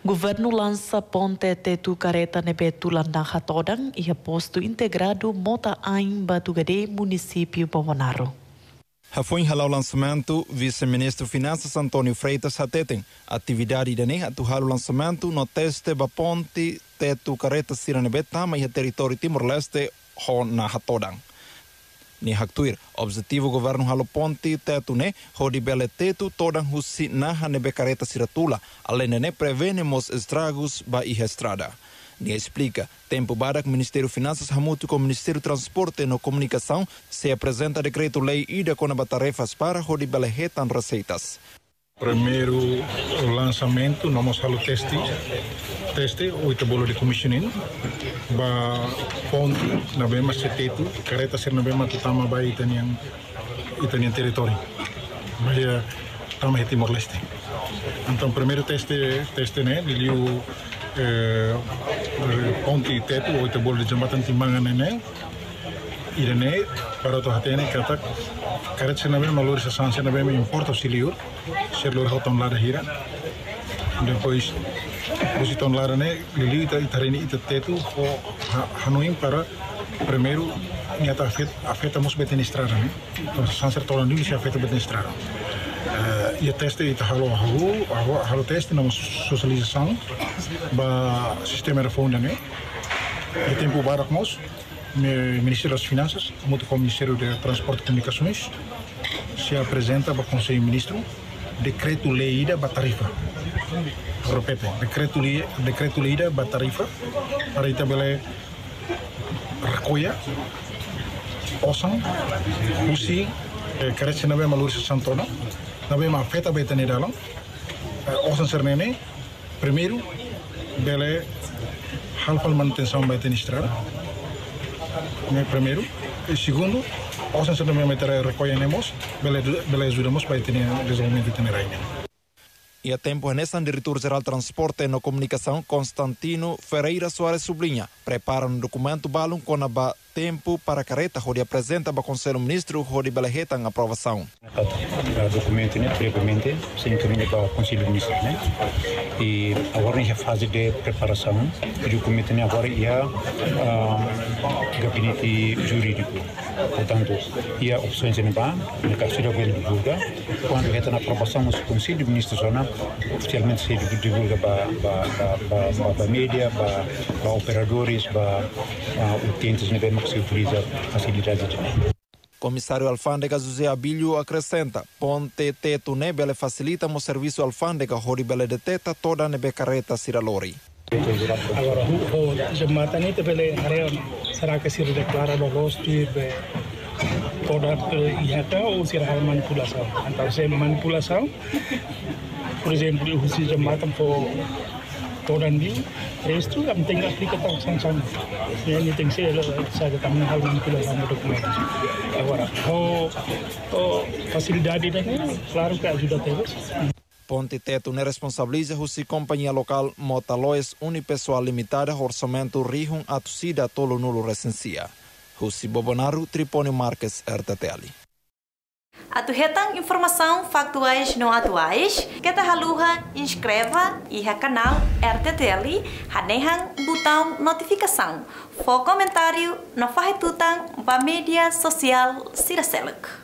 Governo lança ponte tetu careta nebe Tulandang Hatodang e posto integrado Mota Ain Batugade, município Bomonaro. Foi o lançamento, vice-ministro Finanças Antônio Freitas Hateten. Atividade de atuar o lançamento no teste da ponte tetu careta Siranebe Tama e território Timor-Leste na Hatodang. Ni haktuir, objetivo governo halo ponte tetu ne, hodi bele tetu todang husi naha nebe careta Siratula, além ne prevenemos estragos ba e estrada. Ni explica, tempo barak Ministério Finanças hamutu com Ministério Transporte e Comunicação se apresenta decreto-lei ida com tarefas para hodi bele retan receitas. Primeiro lançamento, nós vamos teste, oito bolo de commissioning, ba ponte na bema setetu, careta ser na bema tutama ba itanian território, mas tama Timor-Leste. Então primeiro teste né, liliu ponte tetu, oito bolo de jambatan timbangan né, irene para tu hatene kata careta ser na bema valorização ser na bema importa auxiliar. Ser lor hoton lara hira depois os ton lara né lili itarini tetu hanoim para primeiro nyata afetamos betenestrada né então sanser tolan dulu se afeta betenestrada e teste ita halo teste na socialização ba sistema reforma né e tempo barak mos Ministério das Finanças muito com o Ministério de Transporte e Comunicações se apresenta para o Conselho Ministro decreto-lei da tarifa. Repete, decreto-lei da tarifa para itabele recolha, osang, usi, carece na bema lurisa santona, na bema afeta beta ne dalam, osang sernene, primeiro, bele halfal manutenção beta ne estrada, primeiro, e segundo, osang sernene meter recolha nemos, bele ajudamos para ter desenvolvimento de Teneraine. E a tempo nessa diretor-geral Transporte e Comunicação Constantino Ferreira Soares sublinha, prepara um documento balão com a tempo para a careta onde apresenta para o Conselho Ministro onde beleheta a aprovação. O documento previamente se encaminha para o Conselho Ministro, né? E agora na fase de preparação, o documento agora é gabinete jurídico. Portanto, e opções em ba, na caso da divulga, quando está na aprovação do Conselho Ministro zona, oficialmente se divulga para mídia, para operadores, para utentes que se utiliza facilidades de Comissário Alfândega José Abílio acrescenta, ponte tetu nebele facilita o serviço alfândega onde bele deteta toda nebe carreta Siralori. Agora, o jambatan itu bele area será que se declara lolos de toda ihata ou será manipulação. Então, se manipulação, por exemplo, o jambatan for toda ali, isto é tem que aplicar sanção. E ele tem que ser sabe também hal manipulação do documento. Agora, a facilidade dele, claro que ajuda todos. Ponte Teto ne responsabiliza a companhia local Motaloes Unipessoal Limitada orçamento Rihun Atusida tolo nulo recensia. Husi Bobonaru, Tripônio Marques, RTTL. Atuhetang informação factuais não atuais, que ta haluha inscreva e ha canal RTTL, hanehang botão notificação. For comentário, não faz tutang ba mídia social Siraseluk.